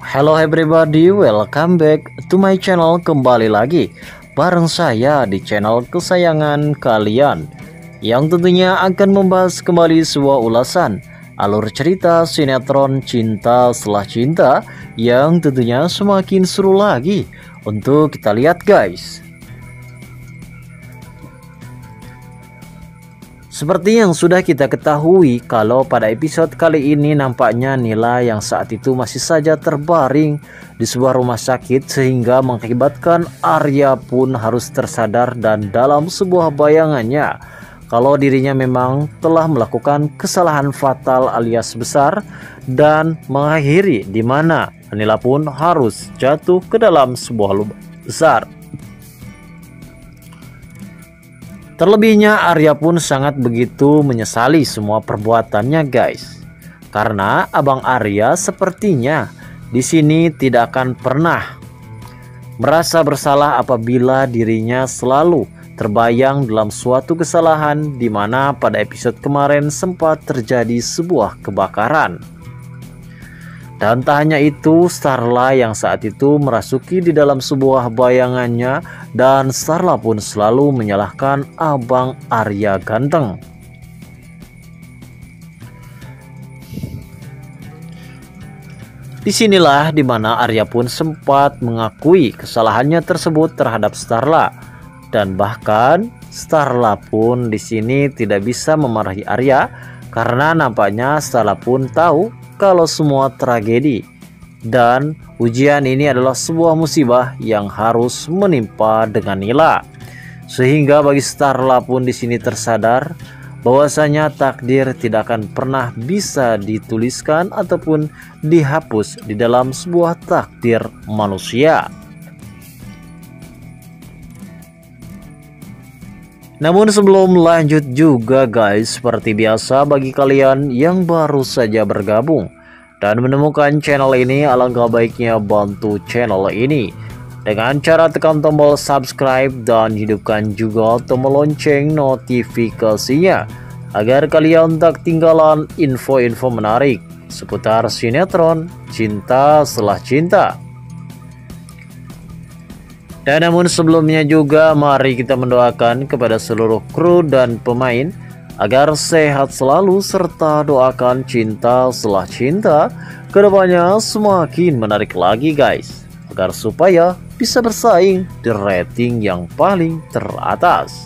Hello everybody, welcome back to my channel. Kembali lagi bareng saya di channel kesayangan kalian, yang tentunya akan membahas kembali sebuah ulasan alur cerita sinetron Cinta Setelah Cinta yang tentunya semakin seru lagi untuk kita lihat guys. Seperti yang sudah kita ketahui, kalau pada episode kali ini nampaknya Nila yang saat itu masih saja terbaring di sebuah rumah sakit, sehingga mengakibatkan Arya pun harus tersadar dan dalam sebuah bayangannya kalau dirinya memang telah melakukan kesalahan fatal alias besar dan mengakhiri di mana Nila pun harus jatuh ke dalam sebuah lubang besar. Terlebihnya Arya pun sangat begitu menyesali semua perbuatannya guys. Karena Abang Arya sepertinya di sini tidak akan pernah merasa bersalah apabila dirinya selalu terbayang dalam suatu kesalahan, di mana pada episode kemarin sempat terjadi sebuah kebakaran. Dan tak hanya itu, Starla yang saat itu merasuki di dalam sebuah bayangannya, dan Starla pun selalu menyalahkan Abang Arya ganteng. Disinilah dimana Arya pun sempat mengakui kesalahannya tersebut terhadap Starla, dan bahkan Starla pun di sini tidak bisa memarahi Arya karena nampaknya Starla pun tahu kalau semua tragedi dan ujian ini adalah sebuah musibah yang harus menimpa dengan Nila. Sehingga bagi Starla pun di sini tersadar bahwasanya takdir tidak akan pernah bisa dituliskan ataupun dihapus di dalam sebuah takdir manusia. Namun sebelum lanjut juga guys, seperti biasa bagi kalian yang baru saja bergabung dan menemukan channel ini, alangkah baiknya bantu channel ini dengan cara tekan tombol subscribe dan hidupkan juga tombol lonceng notifikasinya agar kalian tak ketinggalan info-info menarik seputar sinetron Cinta Setelah Cinta. Dan namun sebelumnya juga mari kita mendoakan kepada seluruh kru dan pemain agar sehat selalu, serta doakan Cinta Setelah Cinta kedepannya semakin menarik lagi guys, agar supaya bisa bersaing di rating yang paling teratas.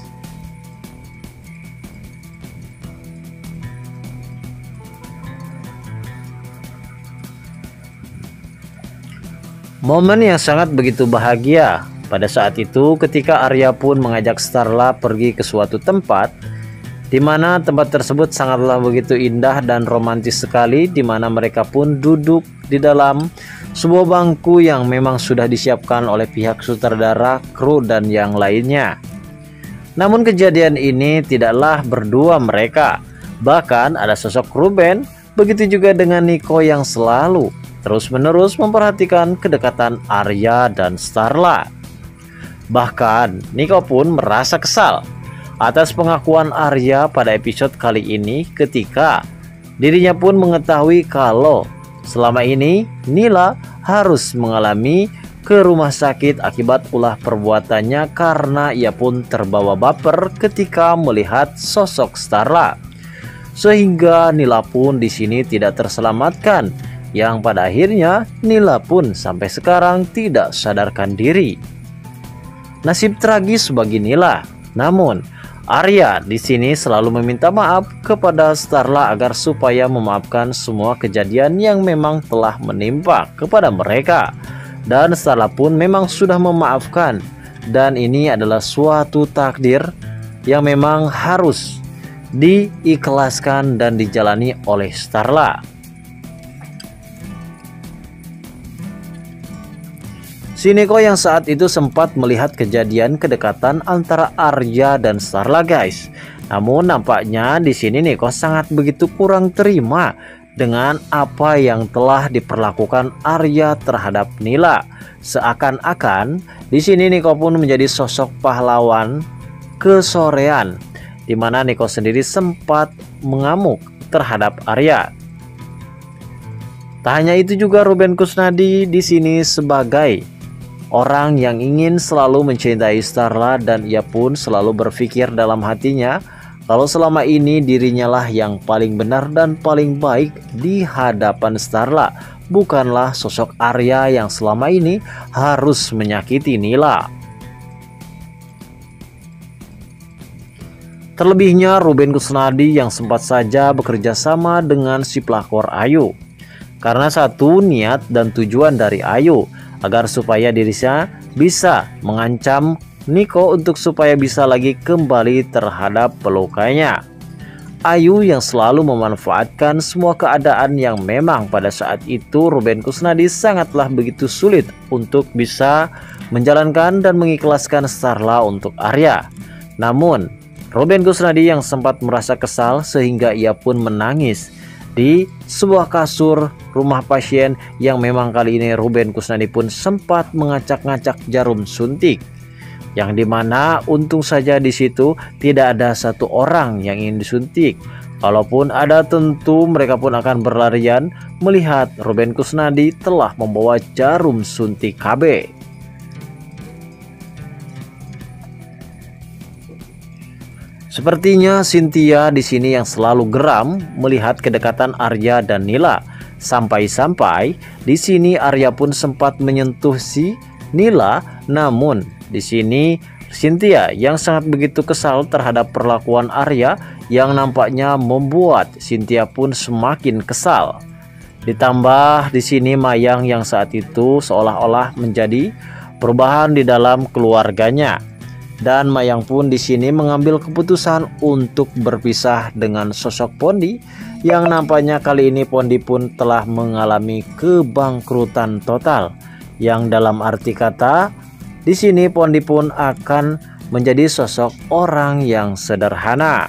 Momen yang sangat begitu bahagia pada saat itu ketika Arya pun mengajak Starla pergi ke suatu tempat, di mana tempat tersebut sangatlah begitu indah dan romantis sekali, di mana mereka pun duduk di dalam sebuah bangku yang memang sudah disiapkan oleh pihak sutradara, kru dan yang lainnya. Namun kejadian ini tidaklah berdua mereka, bahkan ada sosok Ruben, begitu juga dengan Niko yang selalu terus-menerus memperhatikan kedekatan Arya dan Starla. Bahkan Niko pun merasa kesal atas pengakuan Arya pada episode kali ini, ketika dirinya pun mengetahui kalau selama ini Nila harus mengalami ke rumah sakit akibat ulah perbuatannya, karena ia pun terbawa baper ketika melihat sosok Starla, sehingga Nila pun di sini tidak terselamatkan, yang pada akhirnya Nila pun sampai sekarang tidak sadarkan diri. Nasib tragis bagi Nila. Namun Arya di sini selalu meminta maaf kepada Starla agar supaya memaafkan semua kejadian yang memang telah menimpa kepada mereka. Dan Starla pun memang sudah memaafkan, dan ini adalah suatu takdir yang memang harus diikhlaskan dan dijalani oleh Starla. Si Niko yang saat itu sempat melihat kejadian kedekatan antara Arya dan Starla guys. Namun nampaknya di sini Niko sangat begitu kurang terima dengan apa yang telah diperlakukan Arya terhadap Nila. Seakan-akan di sini Niko pun menjadi sosok pahlawan kesorean, di mana Niko sendiri sempat mengamuk terhadap Arya. Tak hanya itu juga, Ruben Kusnadi di sini sebagai orang yang ingin selalu mencintai Starla, dan ia pun selalu berpikir dalam hatinya kalau selama ini dirinya lah yang paling benar dan paling baik di hadapan Starla, bukanlah sosok Arya yang selama ini harus menyakiti Nila. Terlebihnya Ruben Kusnadi yang sempat saja bekerja sama dengan si pelakor Ayu. Karena satu niat dan tujuan dari Ayu agar supaya dirinya bisa mengancam Niko untuk supaya bisa lagi kembali terhadap pelukannya. Ayu yang selalu memanfaatkan semua keadaan yang memang pada saat itu Ruben Kusnadi sangatlah begitu sulit untuk bisa menjalankan dan mengikhlaskan Starla untuk Arya. Namun Ruben Kusnadi yang sempat merasa kesal sehingga ia pun menangis di sebuah kasur rumah pasien yang memang kali ini Ruben Kusnadi pun sempat mengacak-ngacak jarum suntik, yang dimana untung saja di situ tidak ada satu orang yang ingin disuntik. Kalaupun ada, tentu mereka pun akan berlarian melihat Ruben Kusnadi telah membawa jarum suntik KB. Sepertinya Cynthia di sini yang selalu geram melihat kedekatan Arya dan Nila. Sampai-sampai di sini Arya pun sempat menyentuh si Nila, namun di sini Cynthia yang sangat begitu kesal terhadap perlakuan Arya yang nampaknya membuat Cynthia pun semakin kesal. Ditambah di sini Mayang yang saat itu seolah-olah menjadi perubahan di dalam keluarganya. Dan Mayang pun di sini mengambil keputusan untuk berpisah dengan sosok Pondi, yang nampaknya kali ini Pondi pun telah mengalami kebangkrutan total. Yang dalam arti kata di sini Pondi pun akan menjadi sosok orang yang sederhana.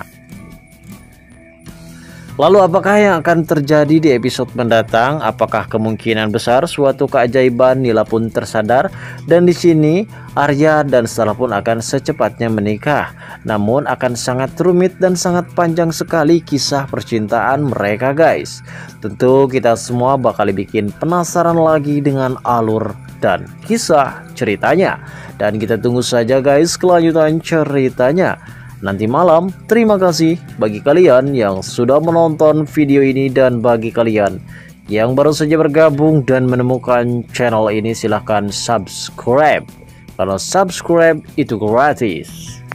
Lalu apakah yang akan terjadi di episode mendatang? Apakah kemungkinan besar suatu keajaiban Nila pun tersadar dan di sini Arya dan Starla pun akan secepatnya menikah? Namun akan sangat rumit dan sangat panjang sekali kisah percintaan mereka, guys. Tentu kita semua bakal bikin penasaran lagi dengan alur dan kisah ceritanya, dan kita tunggu saja guys kelanjutan ceritanya nanti malam. Terima kasih bagi kalian yang sudah menonton video ini, dan bagi kalian yang baru saja bergabung dan menemukan channel ini silahkan subscribe, karena subscribe itu gratis.